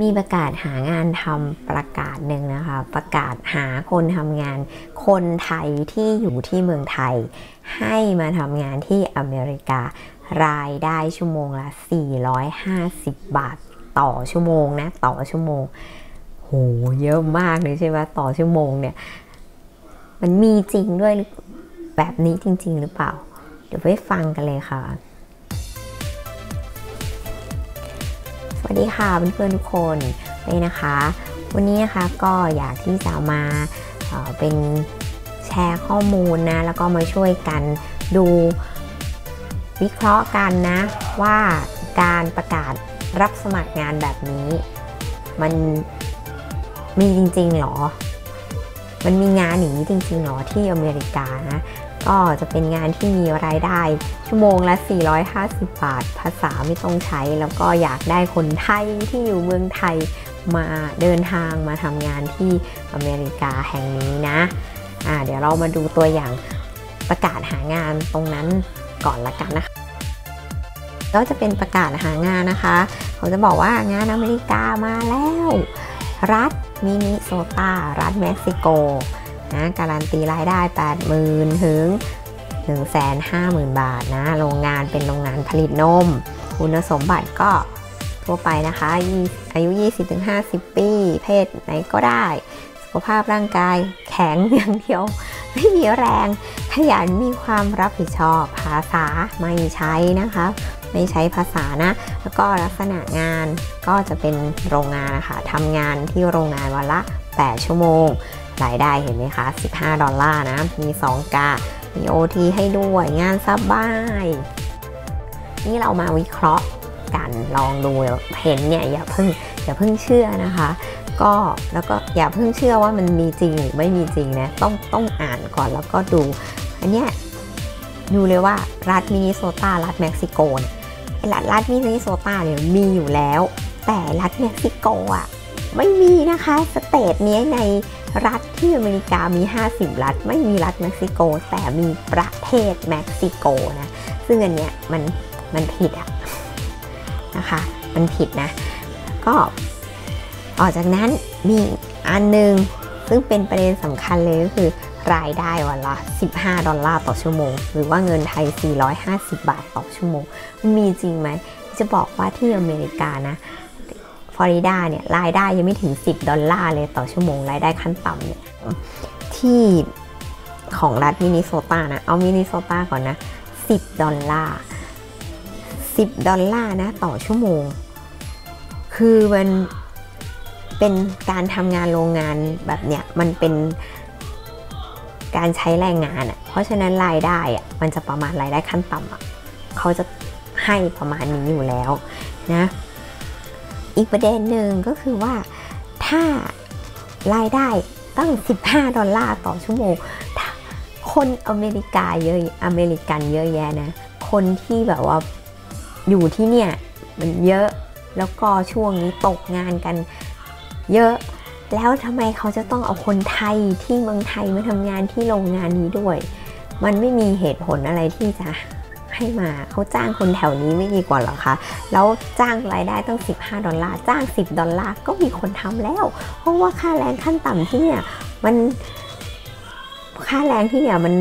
มีประกาศหางานทำประกาศหนึ่งนะคะประกาศหาคนทำงานคนไทยที่อยู่ที่เมืองไทยให้มาทำงานที่อเมริการายได้ชั่วโมงละ450 บาทต่อชั่วโมงนะต่อชั่วโมงโหเยอะมากเลยใช่ไหมต่อชั่วโมงเนี่ยมันมีจริงด้วยแบบนี้จริงๆหรือเปล่าเดี๋ยวไปฟังกันเลยค่ะสวัสดีค่ะเพื่อนๆทุกคนเลยนะคะวันนี้นะคะก็อยากที่จะมาเป็นแชร์ข้อมูลนะแล้วก็มาช่วยกันดูวิเคราะห์กันนะว่าการประกาศรับสมัครงานแบบนี้มันมีจริงๆหรอมันมีงานอย่างนี้จริงๆหรอที่อเมริกานะก็จะเป็นงานที่มีรายได้ชั่วโมงละ450 บาทภาษาไม่ต้องใช้แล้วก็อยากได้คนไทยที่อยู่เมืองไทยมาเดินทางมาทำงานที่อเมริกาแห่งนี้นะเดี๋ยวเรามาดูตัวอย่างประกาศหางานตรงนั้นก่อนละกันนะคะก็จะเป็นประกาศหางานนะคะเขาจะบอกว่างานอเมริกามาแล้วรัฐมินนิโซตารัฐเม็กซิโกนะการันตีรายได้ 80,000 ถึง 150,000 บาทนะโรงงานเป็นโรงงานผลิตนมคุณสมบัติก็ทั่วไปนะคะอายุ 20-50 ปีเพศไหนก็ได้สุขภาพร่างกายแข็งอย่างเดียวไม่มีแรงขยันมีความรับผิดชอบภาษาไม่ใช้นะคะไม่ใช้ภาษานะแล้วก็ลักษณะงานก็จะเป็นโรงงานนะคะทำงานที่โรงงานวันละ8 ชั่วโมงรายได้เห็นไหมคะ$15นะมี2 กะมี OT ให้ด้วยงานสบายนี่เรามาวิเคราะห์กันลองดูเห็นเนี่ยอย่าเพิ่งเชื่อนะคะก็แล้วก็อย่าเพิ่งเชื่อว่ามันมีจริงหรือไม่มีจริงนะต้องอ่านก่อนแล้วก็ดูอันเนี้ยดูเลยว่ารัฐมินนิโซตารัฐเม็กซิโกรัฐมินนิโซตาเนี่ยมีอยู่แล้วแต่รัฐเม็กซิโกอ่ะไม่มีนะคะสเตทนี้ในรัฐที่อเมริกามี50 รัฐไม่มีรัฐเม็กซิโกแต่มีประเทศเม็กซิโกนะซึ่งอันเนี้ยมันผิดอะนะคะมันผิดนะก็ออกจากนั้นมีอันนึงซึ่งเป็นประเด็นสำคัญเลยก็คือรายได้วันละ$15ต่อชั่วโมงหรือว่าเงินไทย450 บาทต่อชั่วโมงมันมีจริงไหมจะบอกว่าที่อเมริกานะฟลอริดาเนี่ยรายได้ยังไม่ถึง$10เลยต่อชั่วโมงรายได้ขั้นต่ำเนี่ยที่ของรัฐมินนิโซตานะเอามินนิโซตาก่อนนะ$10นะต่อชั่วโมงคือมันเป็นการทำงานโรงงานแบบเนี้ยมันเป็นการใช้แรงงานอ่ะเพราะฉะนั้นรายได้อ่ะมันจะประมาณรายได้ขั้นต่ำอ่ะเขาจะให้ประมาณนี้อยู่แล้วนะอีกประเด็นหนึ่งก็คือว่าถ้ารายได้ตั้ง$15ต่อชั่วโมงคนอเมริกันเยอะแยะนะคนที่แบบว่าอยู่ที่เนี่ยมันเยอะแล้วก็ช่วงนี้ตกงานกันเยอะแล้วทำไมเขาจะต้องเอาคนไทยที่เมืองไทยมาทำงานที่โรงงานนี้ด้วยมันไม่มีเหตุผลอะไรที่จะให้มาเขาจ้างคนแถวนี้ไม่ดีกว่าหรอคะแล้วจ้างรายได้ตั้ง$15จ้าง$10ก็มีคนทำแล้วเพราะว่าค่าแรงขั้นต่ำที่เนี่ยมันค่าแรงที่เนี่ยมัน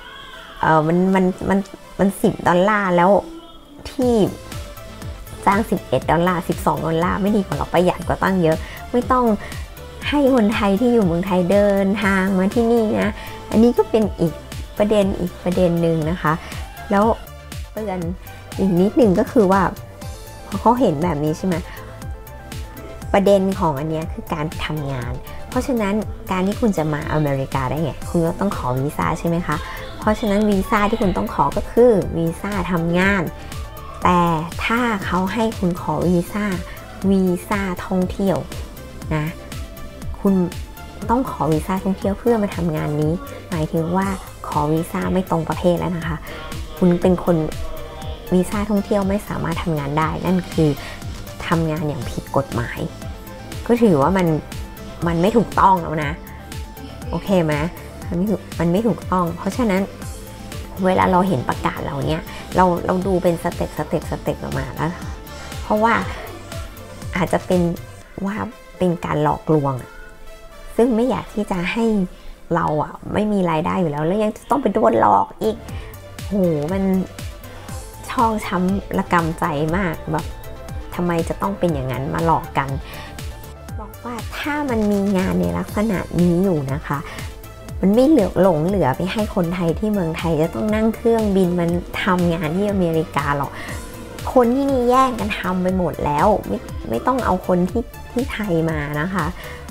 $10แล้วที่จ้าง$11 $12ไม่ดีกว่าหรอประหยัดกว่าตั้งเยอะไม่ต้องให้คนไทยที่อยู่เมืองไทยเดินทางมาที่นี่นะอันนี้ก็เป็นอีกประเด็นหนึ่งนะคะแล้วเตือนอีกนิดนึงก็คือว่าพอเขาเห็นแบบนี้ใช่ไหมประเด็นของอันนี้คือการทำงานเพราะฉะนั้นการที่คุณจะมาอเมริกาได้ไงคุณก็ต้องขอวีซ่าใช่ไหมคะเพราะฉะนั้นวีซ่าที่คุณต้องขอก็คือวีซ่าทำงานแต่ถ้าเขาให้คุณขอวีซ่าท่องเที่ยวนะคุณต้องขอวีซ่าท่องเที่ยวเพื่อมาทำงานนี้หมายถึงว่าขอวีซ่าไม่ตรงประเภทแล้วนะคะคุณเป็นคนวีซ่าท่องเที่ยวไม่สามารถทำงานได้นั่นคือทำงานอย่างผิดกฎหมายก็ถือว่ามันไม่ถูกต้องแล้วนะโอเคไหมมันไม่ถูกต้องเพราะฉะนั้นเวลาเราเห็นประกาศเราเนี่ยเราดูเป็นสเต็ปออกมาแล้วเพราะว่าอาจจะเป็นว่าเป็นการหลอกลวงซึ่งไม่อยากที่จะให้เราไม่มีรายได้อยู่แล้วยังจะต้องไปโดนหลอกอีกโหมันช่องช้ำระกำใจมากแบบทำไมจะต้องเป็นอย่างนั้นมาหลอกกันบอกว่าถ้ามันมีงานในลักษณะนี้อยู่นะคะมันไม่หลงเหลือไปให้คนไทยที่เมืองไทยจะต้องนั่งเครื่องบินมันทำงานที่อเมริกาหรอกคนที่นี่แย่งกันทำไปหมดแล้วไม่ต้องเอาคนที่ไทยมานะคะ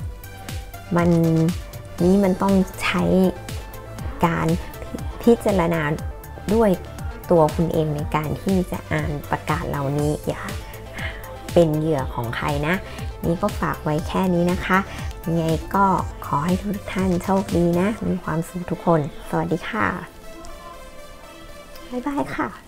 มันต้องใช้การพิจารณาด้วยตัวคุณเองในการที่จะอ่านประกาศเหล่านี้อย่าเป็นเหยื่อของใครนะนี่ก็ฝากไว้แค่นี้นะคะยังไงก็ขอให้ทุกท่านโชคดีนะมีความสุขทุกคนสวัสดีค่ะบ๊ายบายค่ะ